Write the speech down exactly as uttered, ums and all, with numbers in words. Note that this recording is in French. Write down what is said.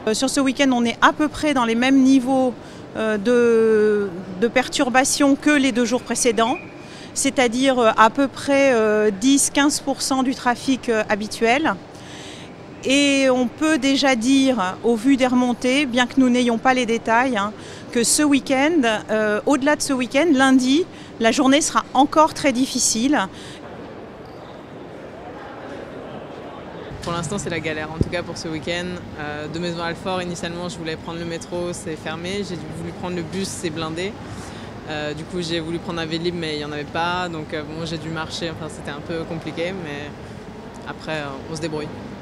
Sur ce week-end, on est à peu près dans les mêmes niveaux de, de perturbation que les deux jours précédents, c'est-à-dire à peu près dix à quinze pour cent du trafic habituel. Et on peut déjà dire, au vu des remontées, bien que nous n'ayons pas les détails, hein, que ce week-end, euh, au-delà de ce week-end, lundi, la journée sera encore très difficile. Pour l'instant, c'est la galère, en tout cas pour ce week-end. Euh, de Maisons-Alfort, initialement, je voulais prendre le métro, c'est fermé. J'ai voulu prendre le bus, c'est blindé. Euh, du coup, j'ai voulu prendre un Vélib, mais il n'y en avait pas. Donc, euh, bon, j'ai dû marcher. Enfin, c'était un peu compliqué, mais après, euh, on se débrouille.